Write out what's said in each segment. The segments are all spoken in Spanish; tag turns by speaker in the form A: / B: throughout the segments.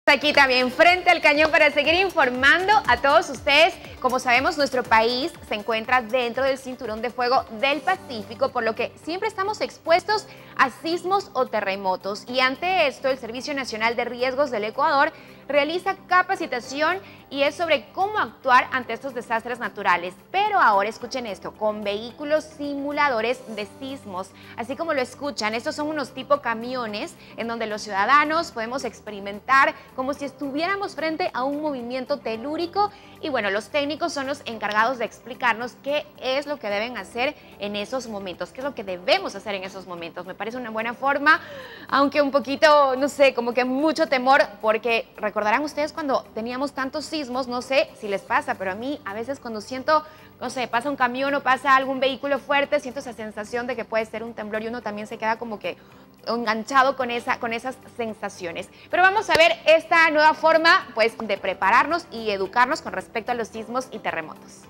A: Aquí también frente al cañón para seguir informando a todos ustedes. Como sabemos, nuestro país se encuentra dentro del cinturón de fuego del Pacífico, por lo que siempre estamos expuestos a sismos o terremotos. Y ante esto, el Servicio Nacional de Riesgos del Ecuador realiza capacitación y es sobre cómo actuar ante estos desastres naturales. Pero ahora escuchen esto, con vehículos simuladores de sismos. Así como lo escuchan, estos son unos tipo camiones en donde los ciudadanos podemos experimentar como si estuviéramos frente a un movimiento telúrico. Y bueno, los técnicos son los encargados de explicarnos qué es lo que deben hacer en esos momentos, qué es lo que debemos hacer en esos momentos. Me parece una buena forma, aunque un poquito, no sé, como que mucho temor, porque recordarán ustedes cuando teníamos tantos sismos, no sé si les pasa, pero a mí a veces cuando siento, no sé, pasa un camión o pasa algún vehículo fuerte, siento esa sensación de que puede ser un temblor y uno también se queda como que enganchado con esas sensaciones. Pero vamos a ver esta nueva forma, pues, de prepararnos y educarnos con respecto a los sismos y terremotos.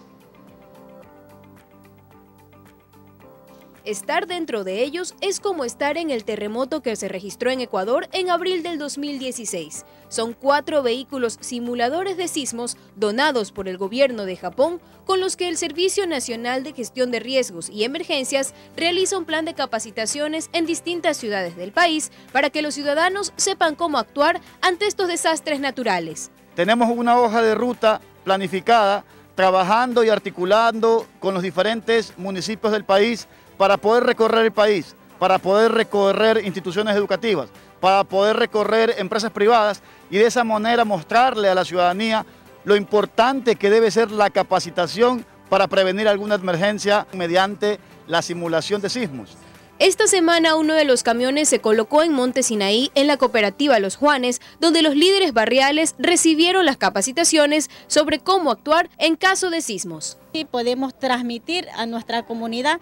B: Estar dentro de ellos es como estar en el terremoto que se registró en Ecuador en abril del 2016. Son 4 vehículos simuladores de sismos donados por el gobierno de Japón, con los que el Servicio Nacional de Gestión de Riesgos y Emergencias realiza un plan de capacitaciones en distintas ciudades del país para que los ciudadanos sepan cómo actuar ante estos desastres naturales.
C: Tenemos una hoja de ruta planificada, trabajando y articulando con los diferentes municipios del país para poder recorrer el país, para poder recorrer instituciones educativas, para poder recorrer empresas privadas y de esa manera mostrarle a la ciudadanía lo importante que debe ser la capacitación para prevenir alguna emergencia mediante la simulación de sismos.
B: Esta semana uno de los camiones se colocó en Monte Sinaí, en la cooperativa Los Juanes, donde los líderes barriales recibieron las capacitaciones sobre cómo actuar en caso de sismos.
D: Y podemos transmitir a nuestra comunidad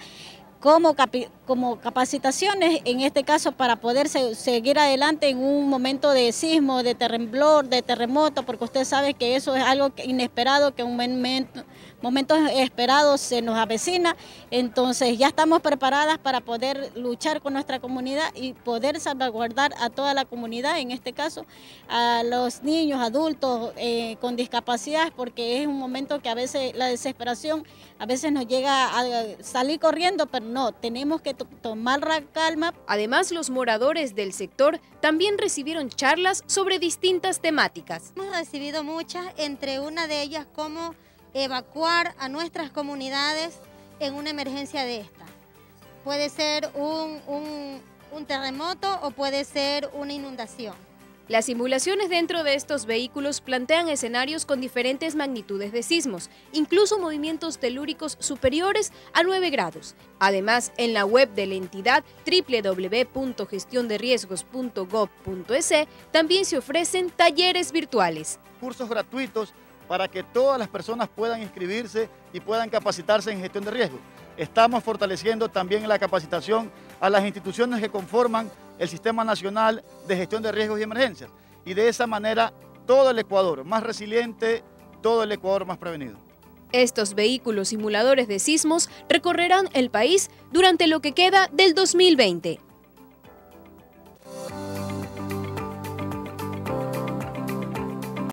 D: como capacitaciones, en este caso para poder seguir adelante en un momento de sismo, de temblor, de terremoto, porque usted sabe que eso es algo inesperado, que un momento esperado se nos avecina. Entonces ya estamos preparadas para poder luchar con nuestra comunidad y poder salvaguardar a toda la comunidad, en este caso a los niños, adultos con discapacidad, porque es un momento que a veces la desesperación a veces nos llega a salir corriendo, pero no, tenemos que tomar la calma.
B: Además, los moradores del sector también recibieron charlas sobre distintas temáticas.
E: Hemos recibido muchas, entre una de ellas cómo evacuar a nuestras comunidades en una emergencia de esta. Puede ser un terremoto o puede ser una inundación.
B: Las simulaciones dentro de estos vehículos plantean escenarios con diferentes magnitudes de sismos, incluso movimientos telúricos superiores a 9 grados. Además, en la web de la entidad www.gestionderriesgos.gov.es también se ofrecen talleres virtuales.
C: Cursos gratuitos para que todas las personas puedan inscribirse y puedan capacitarse en gestión de riesgos. Estamos fortaleciendo también la capacitación a las instituciones que conforman el Sistema Nacional de Gestión de Riesgos y Emergencias. Y de esa manera, todo el Ecuador más resiliente, todo el Ecuador más prevenido.
B: Estos vehículos simuladores de sismos recorrerán el país durante lo que queda del 2020.